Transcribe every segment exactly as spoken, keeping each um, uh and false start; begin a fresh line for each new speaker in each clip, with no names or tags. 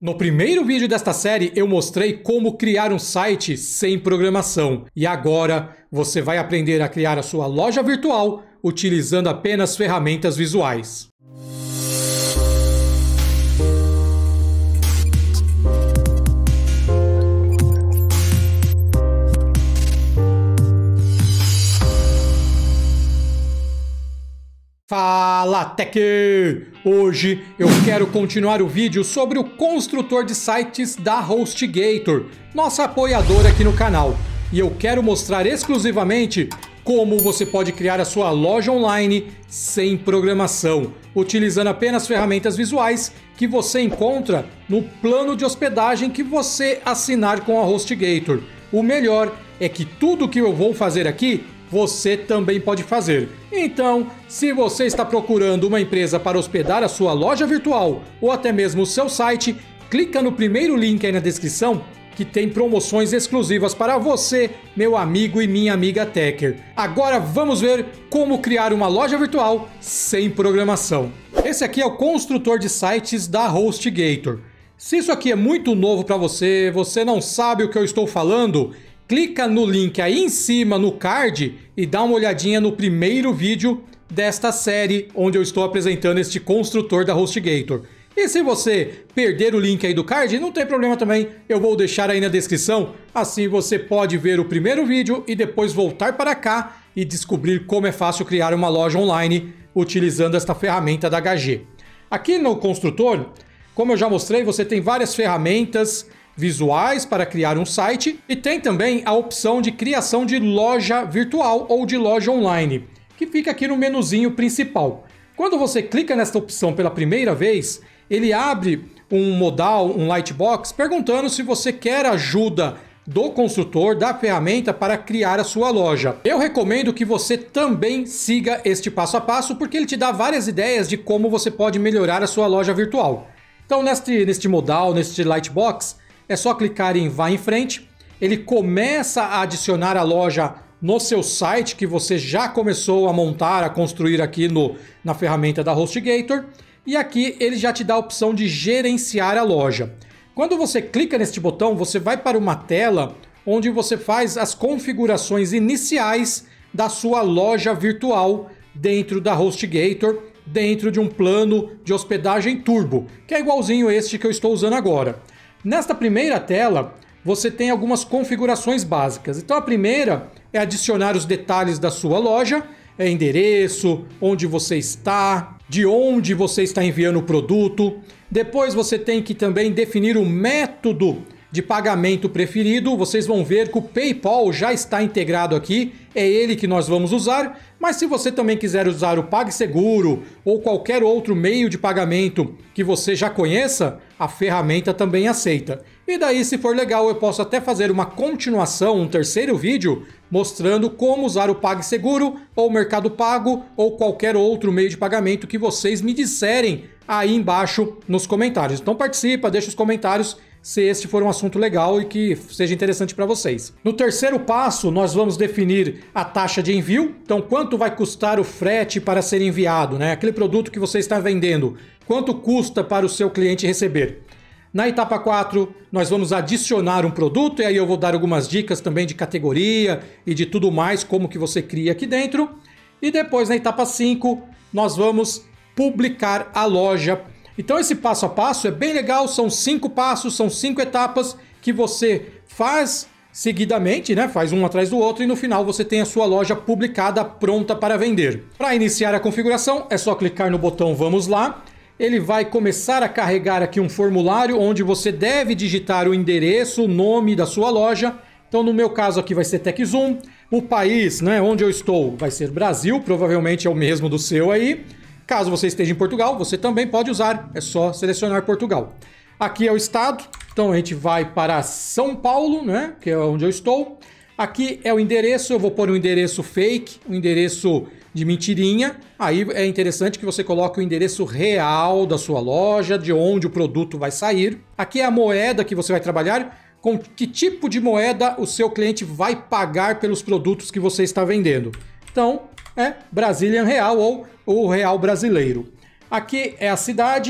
No primeiro vídeo desta série eu mostrei como criar um site sem programação e agora você vai aprender a criar a sua loja virtual utilizando apenas ferramentas visuais. Fala Tech! Hoje eu quero continuar o vídeo sobre o construtor de sites da HostGator, nossa apoiadora aqui no canal. E eu quero mostrar exclusivamente como você pode criar a sua loja online sem programação, utilizando apenas ferramentas visuais que você encontra no plano de hospedagem que você assinar com a HostGator. O melhor é que tudo que eu vou fazer aqui você também pode fazer. Então, se você está procurando uma empresa para hospedar a sua loja virtual ou até mesmo o seu site, clica no primeiro link aí na descrição que tem promoções exclusivas para você, meu amigo e minha amiga Techer. Agora vamos ver como criar uma loja virtual sem programação. Esse aqui é o construtor de sites da HostGator. Se isso aqui é muito novo para você, você não sabe o que eu estou falando, clica no link aí em cima no card e dá uma olhadinha no primeiro vídeo desta série onde eu estou apresentando este construtor da HostGator. E se você perder o link aí do card, não tem problema também, eu vou deixar aí na descrição, assim você pode ver o primeiro vídeo e depois voltar para cá e descobrir como é fácil criar uma loja online utilizando esta ferramenta da H G. Aqui no construtor, como eu já mostrei, você tem várias ferramentas visuais para criar um site e tem também a opção de criação de loja virtual ou de loja online, que fica aqui no menuzinho principal. Quando você clica nesta opção pela primeira vez, ele abre um modal, um lightbox, perguntando se você quer ajuda do construtor, da ferramenta para criar a sua loja. Eu recomendo que você também siga este passo a passo, porque ele te dá várias ideias de como você pode melhorar a sua loja virtual. Então neste, neste modal, neste lightbox, é só clicar em Vá em Frente, ele começa a adicionar a loja no seu site que você já começou a montar, a construir aqui no, na ferramenta da HostGator, e aqui ele já te dá a opção de gerenciar a loja. Quando você clica neste botão, você vai para uma tela onde você faz as configurações iniciais da sua loja virtual dentro da HostGator, dentro de um plano de hospedagem turbo, que é igualzinho este que eu estou usando agora. Nesta primeira tela, você tem algumas configurações básicas. Então a primeira é adicionar os detalhes da sua loja, é endereço, onde você está, de onde você está enviando o produto. Depois você tem que também definir o método de pagamento preferido. Vocês vão ver que o PayPal já está integrado aqui, é ele que nós vamos usar, mas se você também quiser usar o PagSeguro ou qualquer outro meio de pagamento que você já conheça, a ferramenta também aceita. E daí, se for legal, eu posso até fazer uma continuação, um terceiro vídeo, mostrando como usar o PagSeguro ou o Mercado Pago ou qualquer outro meio de pagamento que vocês me disserem aí embaixo nos comentários. Então participa, deixa os comentários se este for um assunto legal e que seja interessante para vocês. No terceiro passo, nós vamos definir a taxa de envio. Então, quanto vai custar o frete para ser enviado, né? Aquele produto que você está vendendo, quanto custa para o seu cliente receber? Na etapa quatro, nós vamos adicionar um produto e aí eu vou dar algumas dicas também de categoria e de tudo mais, como que você cria aqui dentro. E depois, na etapa cinco, nós vamos publicar a loja. Então esse passo a passo é bem legal, são cinco passos, são cinco etapas que você faz seguidamente, né? Faz um atrás do outro e no final você tem a sua loja publicada, pronta para vender. Para iniciar a configuração é só clicar no botão Vamos Lá. Ele vai começar a carregar aqui um formulário onde você deve digitar o endereço, o nome da sua loja. Então no meu caso aqui vai ser TechZoom. O país, né, onde eu estou vai ser Brasil, provavelmente é o mesmo do seu aí. Caso você esteja em Portugal, você também pode usar, é só selecionar Portugal. Aqui é o estado, então a gente vai para São Paulo, né, que é onde eu estou. Aqui é o endereço, eu vou pôr um endereço fake, um endereço de mentirinha. Aí é interessante que você coloque o endereço real da sua loja, de onde o produto vai sair. Aqui é a moeda que você vai trabalhar, com que tipo de moeda o seu cliente vai pagar pelos produtos que você está vendendo. Então, é Brazilian Real ou o Real Brasileiro. Aqui é a cidade,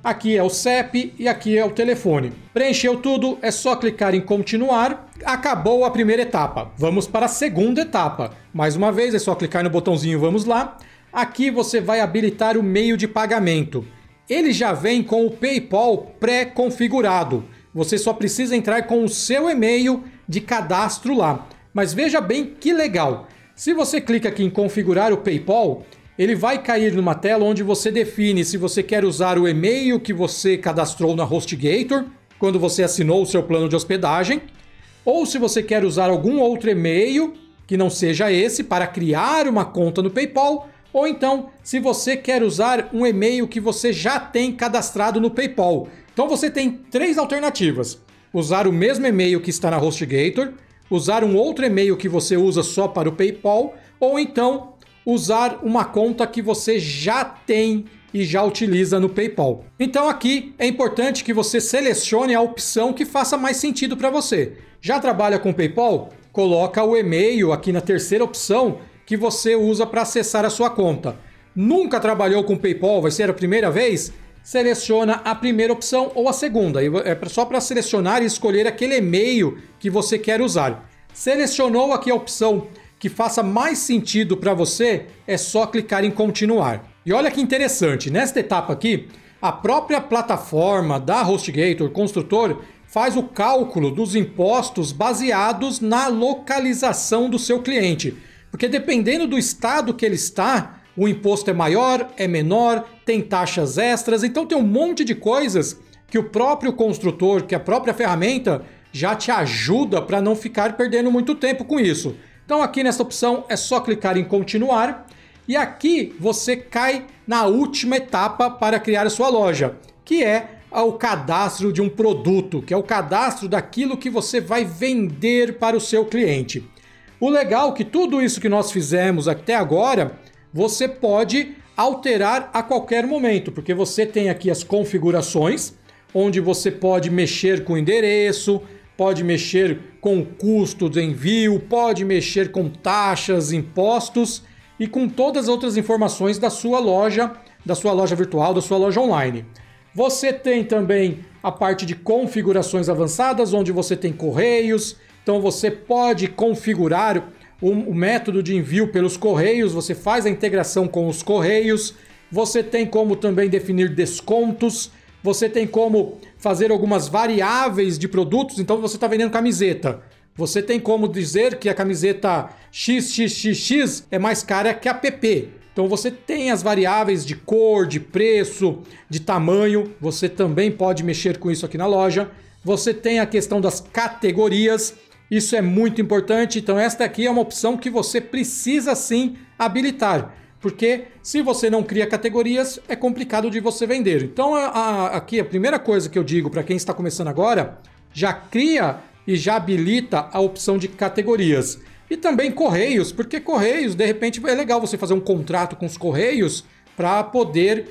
Aqui é o C E P e aqui é o telefone. Preencheu tudo, é só clicar em continuar. Acabou a primeira etapa. Vamos para a segunda etapa. Mais uma vez, é só clicar no botãozinho vamos lá. Aqui você vai habilitar o meio de pagamento. Ele já vem com o PayPal pré-configurado. Você só precisa entrar com o seu e-mail de cadastro lá. Mas veja bem que legal. Se você clica aqui em configurar o PayPal, ele vai cair numa tela onde você define se você quer usar o e-mail que você cadastrou na HostGator, quando você assinou o seu plano de hospedagem, ou se você quer usar algum outro e-mail que não seja esse para criar uma conta no PayPal, ou então se você quer usar um e-mail que você já tem cadastrado no PayPal. Então você tem três alternativas: usar o mesmo e-mail que está na HostGator, usar um outro e-mail que você usa só para o PayPal, ou então usar uma conta que você já tem e já utiliza no PayPal. Então aqui é importante que você selecione a opção que faça mais sentido para você. Já trabalha com PayPal? Coloca o e-mail aqui na terceira opção que você usa para acessar a sua conta. Nunca trabalhou com PayPal? Vai ser a primeira vez? Seleciona a primeira opção ou a segunda. É só para selecionar e escolher aquele e-mail que você quer usar. Selecionou aqui a opção que faça mais sentido para você, é só clicar em continuar. E olha que interessante, nesta etapa aqui, a própria plataforma da HostGator Construtor faz o cálculo dos impostos baseados na localização do seu cliente. Porque dependendo do estado que ele está, o imposto é maior, é menor, tem taxas extras, então tem um monte de coisas que o próprio construtor, que a própria ferramenta já te ajuda para não ficar perdendo muito tempo com isso. Então aqui nessa opção é só clicar em continuar e aqui você cai na última etapa para criar a sua loja, que é o cadastro de um produto, que é o cadastro daquilo que você vai vender para o seu cliente. O legal é que tudo isso que nós fizemos até agora, você pode alterar a qualquer momento, porque você tem aqui as configurações, onde você pode mexer com o endereço, pode mexer com o custo do envio, pode mexer com taxas, impostos e com todas as outras informações da sua loja, da sua loja virtual, da sua loja online. Você tem também a parte de configurações avançadas, onde você tem correios, então você pode configurar o, o método de envio pelos correios, você faz a integração com os correios, você tem como também definir descontos, você tem como fazer algumas variáveis de produtos, então você está vendendo camiseta. Você tem como dizer que a camiseta X X X X é mais cara que a P P. Então você tem as variáveis de cor, de preço, de tamanho. Você também pode mexer com isso aqui na loja. Você tem a questão das categorias. Isso é muito importante. Então esta aqui é uma opção que você precisa sim habilitar. Porque se você não cria categorias, é complicado de você vender. Então a, a, aqui a primeira coisa que eu digo para quem está começando agora, já cria e já habilita a opção de categorias. E também correios, porque correios, de repente, é legal você fazer um contrato com os correios para poder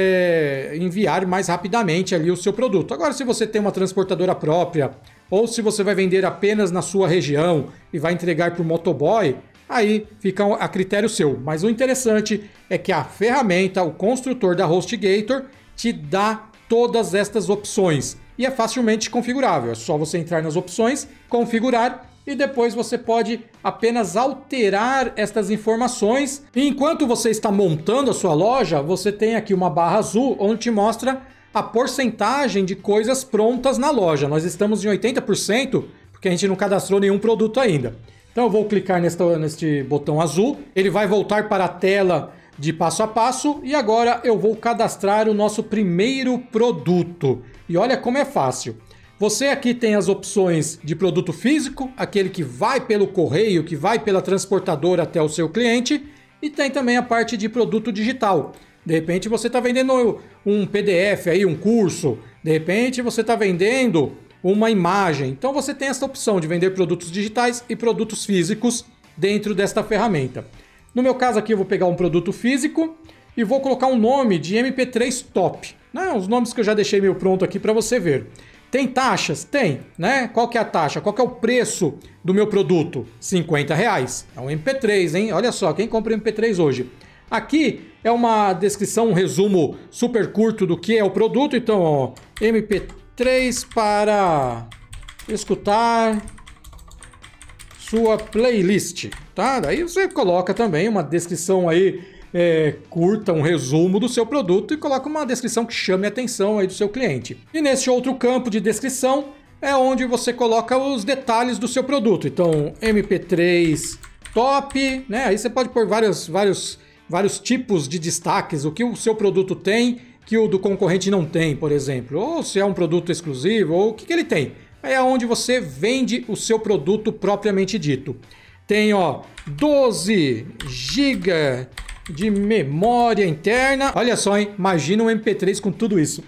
é, enviar mais rapidamente ali o seu produto. Agora, se você tem uma transportadora própria, ou se você vai vender apenas na sua região e vai entregar por motoboy, aí fica a critério seu. Mas o interessante é que a ferramenta, o construtor da HostGator, te dá todas estas opções. E é facilmente configurável. É só você entrar nas opções, configurar e depois você pode apenas alterar estas informações. E enquanto você está montando a sua loja, você tem aqui uma barra azul onde te mostra a porcentagem de coisas prontas na loja. Nós estamos em oitenta por cento porque a gente não cadastrou nenhum produto ainda. Então eu vou clicar nesta, neste botão azul, ele vai voltar para a tela de passo a passo e agora eu vou cadastrar o nosso primeiro produto. E olha como é fácil. Você aqui tem as opções de produto físico, aquele que vai pelo correio, que vai pela transportadora até o seu cliente, e tem também a parte de produto digital. De repente você está vendendo um P D F, aí, um curso, de repente você está vendendo uma imagem. Então você tem essa opção de vender produtos digitais e produtos físicos dentro desta ferramenta. No meu caso aqui eu vou pegar um produto físico e vou colocar um nome de M P três Top. Né? Os nomes que eu já deixei meio pronto aqui para você ver. Tem taxas? Tem, né? Qual que é a taxa? Qual que é o preço do meu produto? cinquenta reais. É um M P três, hein? Olha só, quem compra M P três hoje? Aqui é uma descrição, um resumo super curto do que é o produto. Então, ó, M P três para escutar sua playlist, tá? Daí você coloca também uma descrição aí é, curta, um resumo do seu produto e coloca uma descrição que chame a atenção aí do seu cliente. E nesse outro campo de descrição é onde você coloca os detalhes do seu produto. Então, M P três top, né? Aí você pode pôr vários, vários, vários tipos de destaques, o que o seu produto tem que o do concorrente não tem, por exemplo. Ou se é um produto exclusivo, ou o que, que ele tem. Aí é onde você vende o seu produto propriamente dito. Tem, ó, doze gigas de memória interna. Olha só, hein? Imagina um M P três com tudo isso.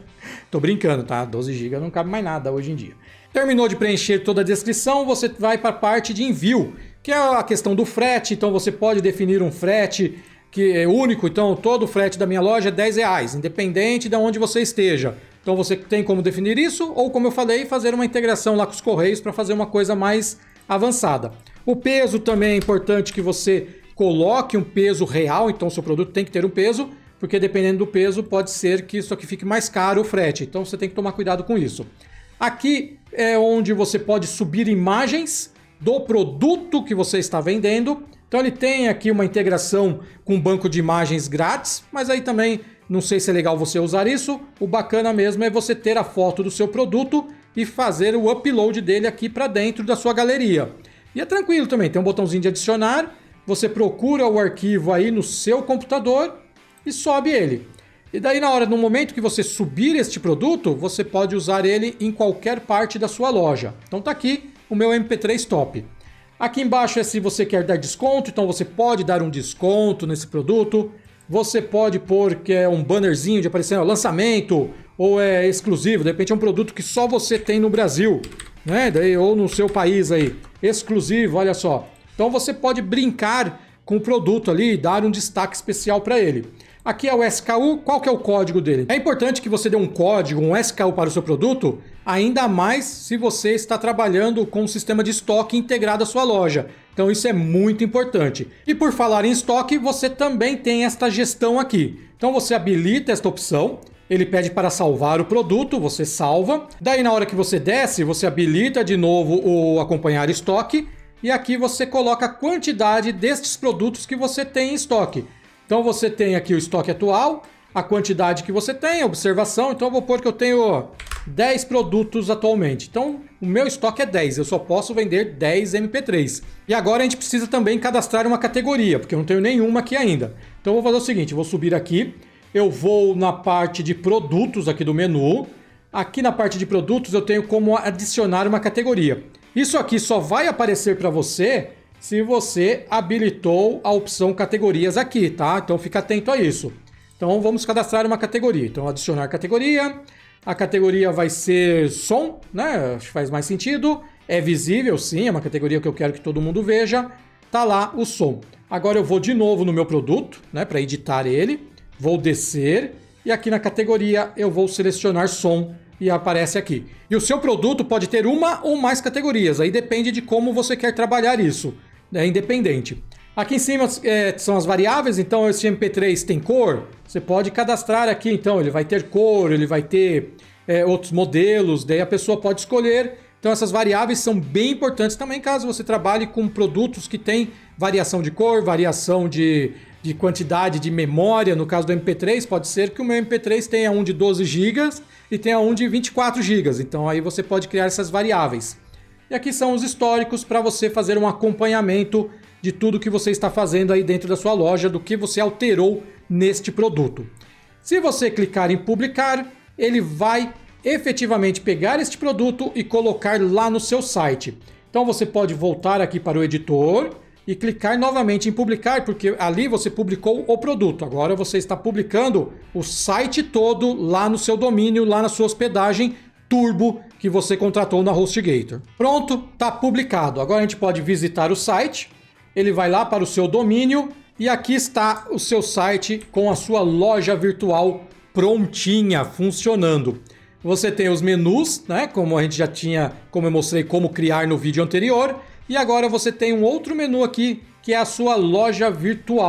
Tô brincando, tá? doze gigas não cabe mais nada hoje em dia. Terminou de preencher toda a descrição, você vai para a parte de envio, que é a questão do frete. Então você pode definir um frete que é único. Então todo o frete da minha loja é dez reais, independente de onde você esteja. Então você tem como definir isso, ou como eu falei, fazer uma integração lá com os correios para fazer uma coisa mais avançada. O peso também é importante que você coloque um peso real, então o seu produto tem que ter um peso, porque dependendo do peso pode ser que isso aqui fique mais caro o frete, então você tem que tomar cuidado com isso. Aqui é onde você pode subir imagens do produto que você está vendendo, então ele tem aqui uma integração com um banco de imagens grátis, mas aí também não sei se é legal você usar isso. O bacana mesmo é você ter a foto do seu produto e fazer o upload dele aqui para dentro da sua galeria. E é tranquilo também, tem um botãozinho de adicionar, você procura o arquivo aí no seu computador e sobe ele. E daí na hora, no momento que você subir este produto, você pode usar ele em qualquer parte da sua loja. Então tá aqui o meu M P três top. Aqui embaixo é se você quer dar desconto, então você pode dar um desconto nesse produto. Você pode pôr que é um bannerzinho de aparecer, lançamento, ou é exclusivo, de repente é um produto que só você tem no Brasil, né? Daí, ou no seu país aí, exclusivo, olha só. Então você pode brincar com o produto ali e dar um destaque especial para ele. Aqui é o S K U, qual que é o código dele? É importante que você dê um código, um S K U para o seu produto, ainda mais se você está trabalhando com um sistema de estoque integrado à sua loja. Então isso é muito importante. E por falar em estoque, você também tem esta gestão aqui. Então você habilita esta opção, ele pede para salvar o produto, você salva. Daí na hora que você desce, você habilita de novo o acompanhar estoque. E aqui você coloca a quantidade destes produtos que você tem em estoque. Então você tem aqui o estoque atual, a quantidade que você tem, a observação. Então eu vou pôr que eu tenho dez produtos atualmente. Então o meu estoque é dez, eu só posso vender dez M P três. E agora a gente precisa também cadastrar uma categoria, porque eu não tenho nenhuma aqui ainda. Então eu vou fazer o seguinte, eu vou subir aqui, eu vou na parte de produtos aqui do menu. Aqui na parte de produtos eu tenho como adicionar uma categoria. Isso aqui só vai aparecer para você se você habilitou a opção categorias aqui, tá? Então fica atento a isso. Então vamos cadastrar uma categoria. Então adicionar categoria. A categoria vai ser som, né? Acho que faz mais sentido. É visível, sim, é uma categoria que eu quero que todo mundo veja. Tá lá o som. Agora eu vou de novo no meu produto, né? Para editar ele. Vou descer e aqui na categoria eu vou selecionar som. E aparece aqui. E o seu produto pode ter uma ou mais categorias, aí depende de como você quer trabalhar isso, é independente. Aqui em cima é, são as variáveis, então esse M P três tem cor, você pode cadastrar aqui, então ele vai ter cor, ele vai ter é, outros modelos, daí a pessoa pode escolher. Então essas variáveis são bem importantes também caso você trabalhe com produtos que têm variação de cor, variação de, de quantidade de memória. No caso do M P três, pode ser que o meu M P três tenha um de doze gigas e tenha um de vinte e quatro gigas. Então aí você pode criar essas variáveis. E aqui são os históricos para você fazer um acompanhamento de tudo que você está fazendo aí dentro da sua loja, do que você alterou neste produto. Se você clicar em publicar, ele vai efetivamente pegar este produto e colocar lá no seu site. Então você pode voltar aqui para o editor e clicar novamente em publicar, porque ali você publicou o produto. Agora você está publicando o site todo lá no seu domínio, lá na sua hospedagem Turbo que você contratou na HostGator. Pronto, está publicado. Agora a gente pode visitar o site. Ele vai lá para o seu domínio e aqui está o seu site com a sua loja virtual prontinha, funcionando. Você tem os menus, né? Como a gente já tinha, como eu mostrei como criar no vídeo anterior. E agora você tem um outro menu aqui, que é a sua loja virtual.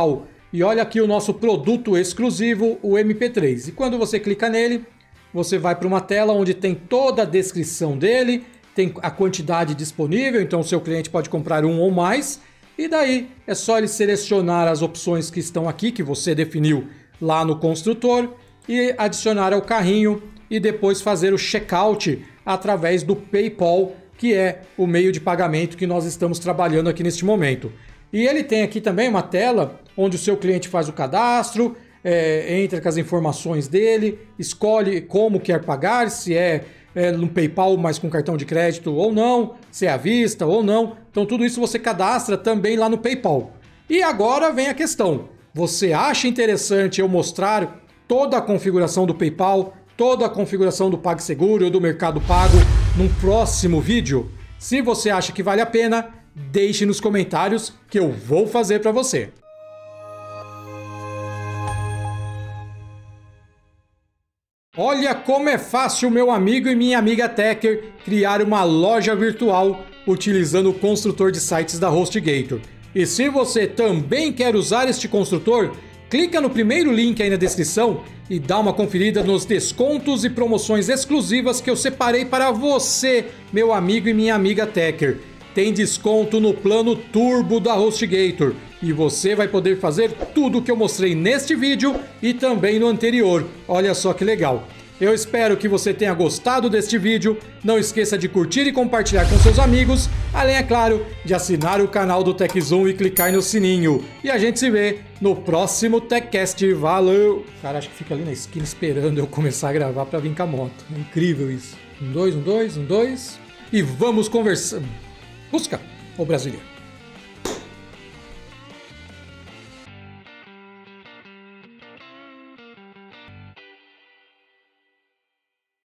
e olha aqui o nosso produto exclusivo, o M P três. E quando você clica nele, você vai para uma tela onde tem toda a descrição dele, tem a quantidade disponível, então o seu cliente pode comprar um ou mais, e daí é só ele selecionar as opções que estão aqui, que você definiu lá no construtor, e adicionar ao carrinho e depois fazer o checkout através do PayPal, que é o meio de pagamento que nós estamos trabalhando aqui neste momento. E ele tem aqui também uma tela onde o seu cliente faz o cadastro, é, entra com as informações dele, escolhe como quer pagar, se é, é no PayPal, mas com cartão de crédito ou não, se é à vista ou não. Então tudo isso você cadastra também lá no PayPal. E agora vem a questão. Você acha interessante eu mostrar toda a configuração do PayPal, toda a configuração do PagSeguro ou do Mercado Pago num próximo vídeo? Se você acha que vale a pena, deixe nos comentários que eu vou fazer para você. Olha como é fácil, meu amigo e minha amiga Techer, criar uma loja virtual utilizando o construtor de sites da HostGator. E se você também quer usar este construtor, clica no primeiro link aí na descrição e dá uma conferida nos descontos e promoções exclusivas que eu separei para você, meu amigo e minha amiga Techer. Tem desconto no plano Turbo da HostGator e você vai poder fazer tudo o que eu mostrei neste vídeo e também no anterior. Olha só que legal. Eu espero que você tenha gostado deste vídeo. Não esqueça de curtir e compartilhar com seus amigos, além, é claro, de assinar o canal do TechZoom e clicar no sininho. E a gente se vê no próximo TechCast. Valeu! Cara, acho que fica ali na esquina esperando eu começar a gravar para vir com a moto. É incrível isso. Um, dois, um, dois, um, dois. E vamos conversar. Busca, ô brasileiro.